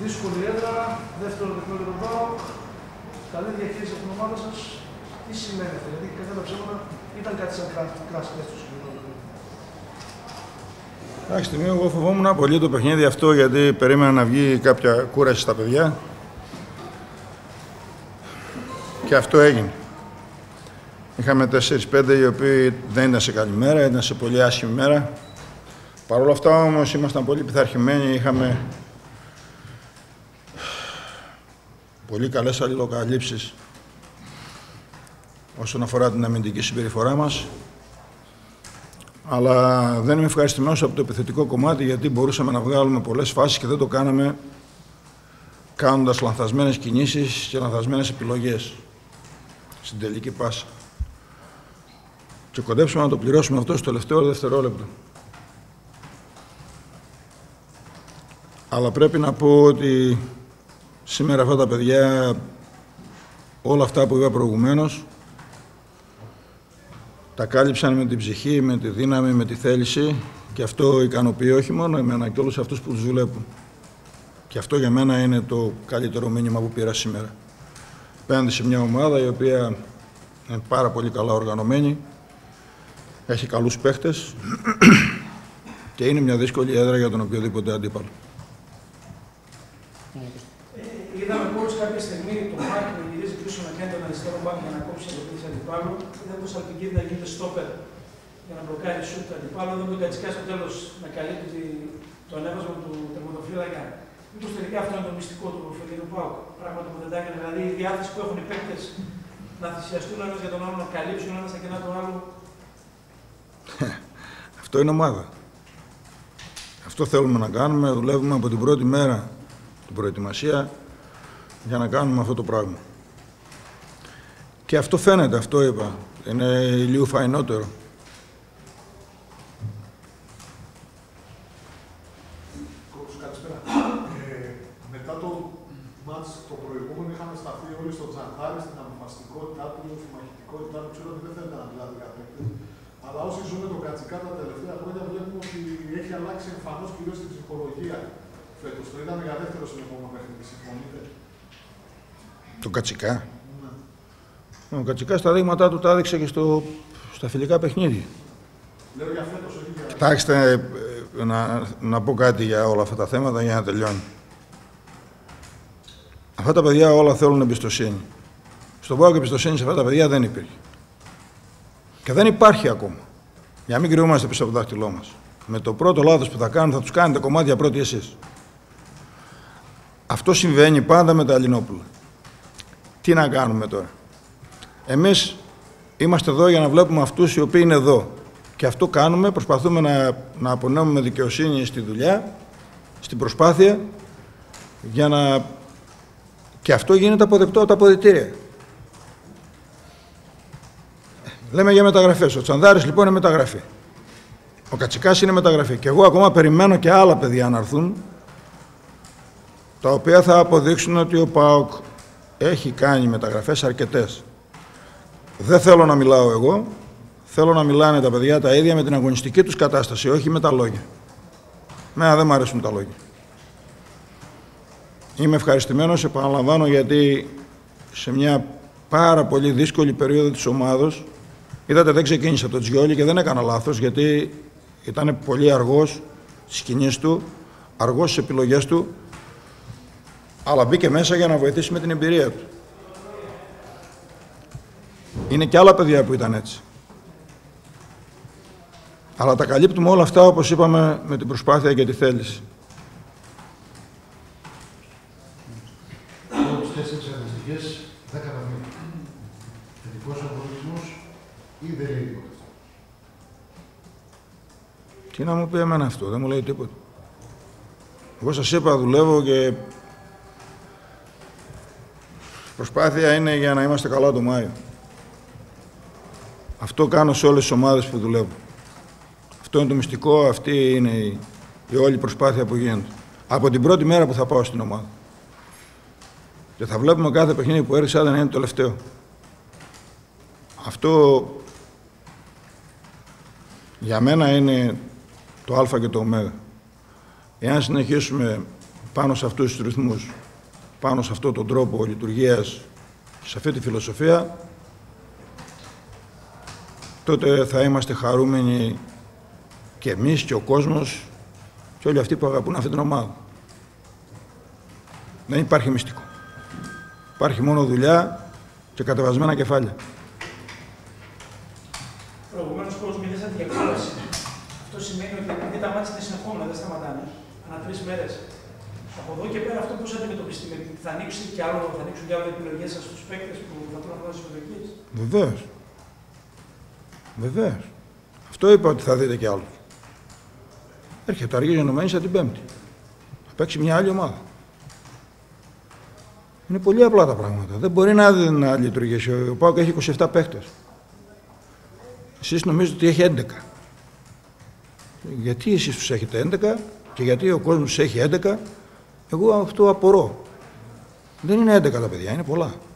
Δύσκολη έδρα, δεύτερο παιχνίδι για τον ΠΑΟΚ. Καλή διαχείριση από την ομάδα σας. Τι σημαίνει αυτό, γιατί κατά τα ψέματα ήταν κάτι σαν κράση στο συγκεκριμένο. Άχι στιγμή, εγώ φοβόμουν πολύ το παιχνίδι αυτό, γιατί περίμενα να βγει κάποια κούραση στα παιδιά. Και αυτό έγινε. Είχαμε 4-5 οι οποίοι δεν ήταν σε καλή μέρα, ήταν σε πολύ άσχημη μέρα. Παρ' όλα αυτά όμως ήμασταν πολύ πειθαρχημένοι, είχαμε πολύ καλές αλληλοκαλύψεις όσον αφορά την αμυντική συμπεριφορά μας. Αλλά δεν είμαι ευχαριστημένος από το επιθετικό κομμάτι, γιατί μπορούσαμε να βγάλουμε πολλές φάσεις και δεν το κάναμε, κάνοντας λανθασμένες κινήσεις και λανθασμένες επιλογές στην τελική πάσα. Και κοντέψαμε να το πληρώσουμε αυτό στο τελευταίο δευτερόλεπτο. Αλλά πρέπει να πω ότι σήμερα αυτά τα παιδιά, όλα αυτά που είπα προηγουμένως, τα κάλυψαν με την ψυχή, με τη δύναμη, με τη θέληση, και αυτό ικανοποιεί όχι μόνο εμένα και όλους αυτούς που τους δουλεύουν. Και αυτό για μένα είναι το καλύτερο μήνυμα που πήρα σήμερα. Απέναντι σε μια ομάδα η οποία είναι πάρα πολύ καλά οργανωμένη, έχει καλούς παίχτες και είναι μια δύσκολη έδρα για τον οποιοδήποτε αντίπαλο. Είδαμε πώς κάποια στιγμή το Μάκη να γυρίζει πίσω να κάνει τον αριστερό μπακ για να κόψει το πίθι αντιπάλου. Είδαμε πώς Αλπικίδη να γίνεται στόπερ για να μπλοκάρει σούτ αντιπάλου. Εδώ το Κατσικά στο τέλος να καλύπτει το ανέβασμα του τερματοφύλακα. Μήπως τελικά αυτό είναι το μυστικό του φετινού ΠΑΟΚ. Πράγματι που δεν τα έκανε. Δηλαδή η διάθεση που έχουν οι παίκτες να θυσιαστούν ένας για τον άλλο, να καλύψουν ένας τα κενά του άλλου. Αυτό είναι ομάδα. Αυτό θέλουμε να κάνουμε. Δουλεύουμε από την πρώτη μέρα την προετοιμασία για να κάνουμε αυτό το πράγμα. Και αυτό φαίνεται, αυτό είπα. Είναι λίγο φαϊνότερο. Καλησπέρα. Μετά το μάτς το προηγούμενο είχαμε σταθεί όλοι στο Τζανχάρη, στην αποφασιστικότητά του, στη μαχητικότητά του. Ξέρω ότι δεν θέλετε να μιλάτε για παίκτες. Αλλά όσοι ζούμε το Κατσικά τα τελευταία χρόνια βλέπουμε ότι έχει αλλάξει εμφανώς κυρίως στην ψυχολογία φέτος. Το είδαμε για δεύτερο συνεχόμενο παιχνίδι. Συμφωνείτε? Το Κατσικά. Ναι. Ο Κατσικά στα δείγματά του τα έδειξε και στα φιλικά παιχνίδια. Λέω για φέτος, όχι για... Κοιτάξτε, να πω κάτι για όλα αυτά τα θέματα για να τελειώνει. Αυτά τα παιδιά όλα θέλουν εμπιστοσύνη. Στον ΠΑΟΚ εμπιστοσύνη σε αυτά τα παιδιά δεν υπήρχε. Και δεν υπάρχει ακόμα. Για να μην κρυβόμαστε πίσω από το δάχτυλό μας. Με το πρώτο λάθος που θα κάνουν, θα τους κάνετε κομμάτια πρώτοι εσείς. Αυτό συμβαίνει πάντα με τα Ελληνόπουλα. Τι να κάνουμε τώρα? Εμείς είμαστε εδώ για να βλέπουμε αυτούς οι οποίοι είναι εδώ. Και αυτό κάνουμε, προσπαθούμε να απονέμουμε δικαιοσύνη στη δουλειά, στην προσπάθεια, για να... Και αυτό γίνεται αποδεκτό από τα αποδυτήρια. Λέμε για μεταγραφές. Ο Τσανδάρης λοιπόν είναι μεταγραφή. Ο Κατσικάς είναι μεταγραφή. Και εγώ ακόμα περιμένω και άλλα παιδιά να έρθουν, τα οποία θα αποδείξουν ότι ο ΠΑΟΚ έχει κάνει μεταγραφές αρκετές. Δεν θέλω να μιλάω εγώ, θέλω να μιλάνε τα παιδιά τα ίδια με την αγωνιστική τους κατάσταση, όχι με τα λόγια. Μένα δεν μου αρέσουν τα λόγια. Είμαι ευχαριστημένος, επαναλαμβάνω, γιατί σε μια πάρα πολύ δύσκολη περίοδο της ομάδος, είδατε δεν ξεκίνησα το Τζιόλι και δεν έκανα λάθος, γιατί ήταν πολύ αργός στις κινήσεις του, αργός στις επιλογές του, αλλά μπήκε μέσα για να βοηθήσει με την εμπειρία του. Είναι και άλλα παιδιά που ήταν έτσι. Αλλά τα καλύπτουμε όλα αυτά, όπως είπαμε, με την προσπάθεια και τη θέληση. Όλες τις 4 αγωνιστικές, 10 βαθμοί. Θετικός αγωνισμός ή δεν λέει τίποτα? Τι να μου πει εμένα αυτό, δεν μου λέει τίποτα. Εγώ σας είπα, δουλεύω και προσπάθεια είναι για να είμαστε καλά το Μάιο. Αυτό κάνω σε όλες τις ομάδες που δουλεύω. Αυτό είναι το μυστικό, αυτή είναι η όλη προσπάθεια που γίνεται. Από την πρώτη μέρα που θα πάω στην ομάδα. Και θα βλέπουμε κάθε παιχνίδι που έρχεσαι να είναι το τελευταίο. Αυτό για μένα είναι το α και το ω. Εάν συνεχίσουμε πάνω σε αυτούς τους ρυθμούς, πάνω σε αυτόν τον τρόπο λειτουργίας, σε αυτή τη φιλοσοφία, τότε θα είμαστε χαρούμενοι και εμείς και ο κόσμος και όλοι αυτοί που αγαπούν αυτή την ομάδα. Δεν υπάρχει μυστικό. Υπάρχει μόνο δουλειά και κατεβασμένα κεφάλια. Προηγουμένως, πώς μιλήσατε για κόλαση. Αυτό σημαίνει ότι επειδή τα μάτια είναι συνεχόμενα, δεν σταματάνε, ανά 3 μέρες. Από εδώ και πέρα αυτό πώς αντιμετωπιστεί, θα ανοίξουν και άλλο επιλογές σας στους παίκτες που θα πρέπει να κάνουν συμμετοχές. Βεβαίως. Βεβαίως. Αυτό είπα ότι θα δείτε και άλλους. Έρχεται αργή Γενομένισσα την Πέμπτη. Θα παίξει μια άλλη ομάδα. Είναι πολύ απλά τα πράγματα. Δεν μπορεί να λειτουργήσει. Ο ΠΑΟΚ έχει 27 παίκτες. Εσείς νομίζετε ότι έχει 11. Γιατί εσείς τους έχετε 11 και γιατί ο κόσμος τους έχει 11, εγώ αυτό απορώ. Δεν είναι 11 τα παιδιά, είναι πολλά.